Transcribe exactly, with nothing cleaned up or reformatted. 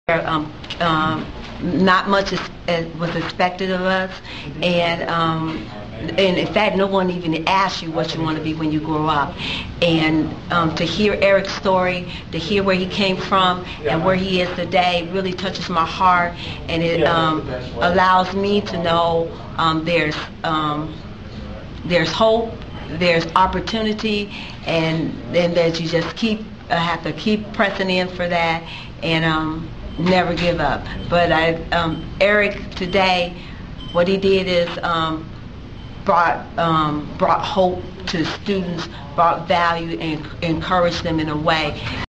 Um, um, not much is, uh, was expected of us, and um, and in fact, no one even asked you what you want to be when you grow up. And um, to hear Eric's story, to hear where he came from and where he is today, really touches my heart, and it um, allows me to know um, there's um, there's hope, there's opportunity, and then that you just keep uh, have to keep pressing in for that, and um, never give up. But I, um, Eric today, what he did is um, brought um, brought hope to students, brought value, and encouraged them in a way.